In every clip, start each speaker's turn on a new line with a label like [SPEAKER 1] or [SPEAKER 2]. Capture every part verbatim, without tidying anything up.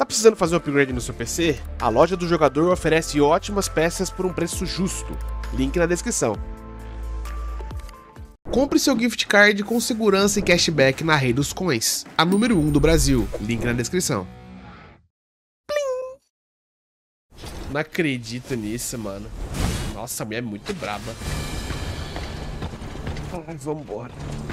[SPEAKER 1] Tá precisando fazer um upgrade no seu P C? A loja do jogador oferece ótimas peças por um preço justo. Link na descrição. Compre seu gift card com segurança e cashback na Rei dos Coins, a número um do Brasil. Link na descrição. Plim! Não acredito nisso, mano. Nossa, a mulher é muito braba. Ai, vambora.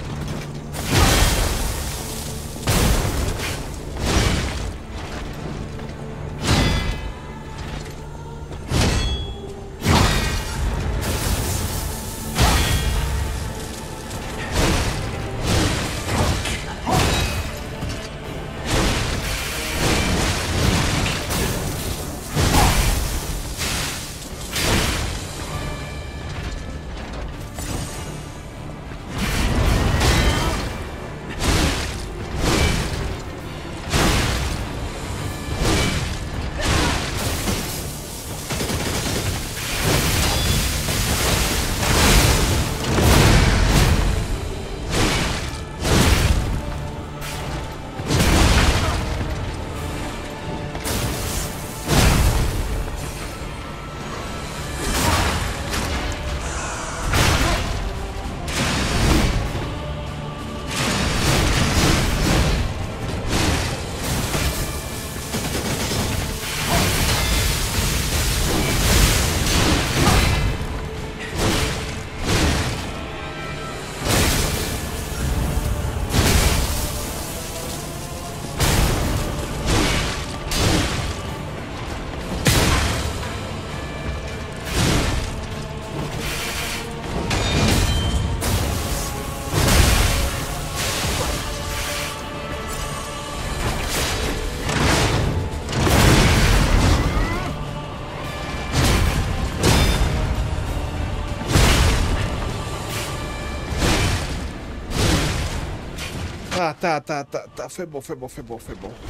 [SPEAKER 1] Ah, tá, tá, tá, tá. Foi bom, foi bom, foi bom, foi bom.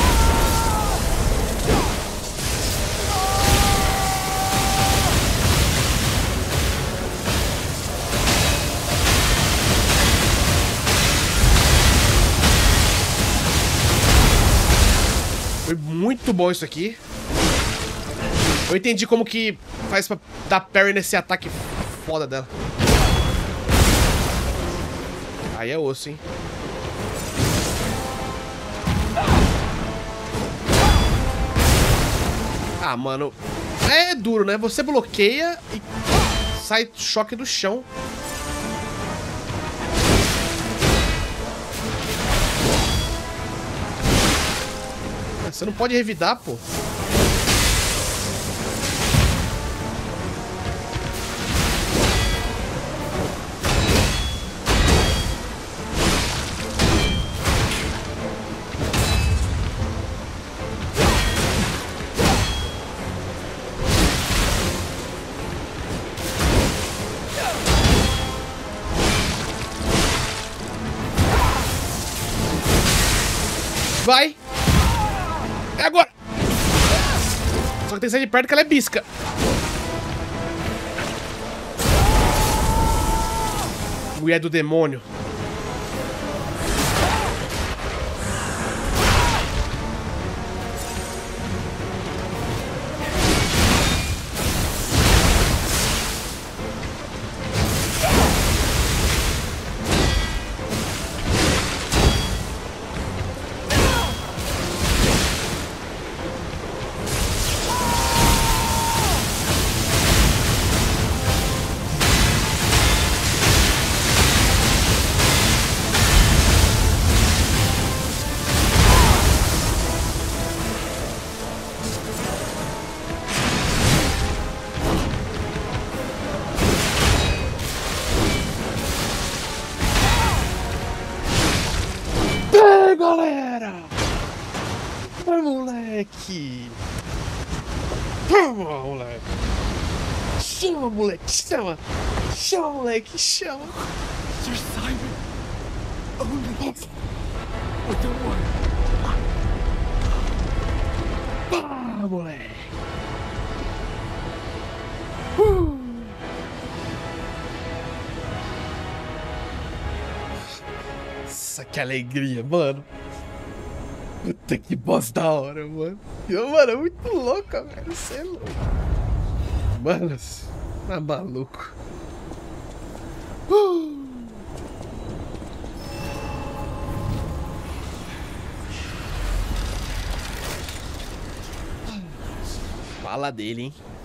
[SPEAKER 1] Foi muito bom isso aqui. Eu entendi como que faz pra dar parry nesse ataque foda dela. Aí é osso, hein? Ah, mano, é duro, né? Você bloqueia e sai choque do chão. Você não pode revidar, pô. Vai! É agora! Só que tem que sair de perto que ela é bisca. Mulher do demônio. Galera! Vai, moleque! Vamos, moleque! Chama, moleque! Chama! Chama, moleque! Chama!
[SPEAKER 2] Sir Simon! Only... Oh, don't worry!
[SPEAKER 1] Pá, moleque! Uh. Nossa, que alegria, mano! Puta Puta que boss da hora, mano. Mano, é muito louca, velho. Você é louco. Mano, tá maluco. Uh. Fala dele, hein?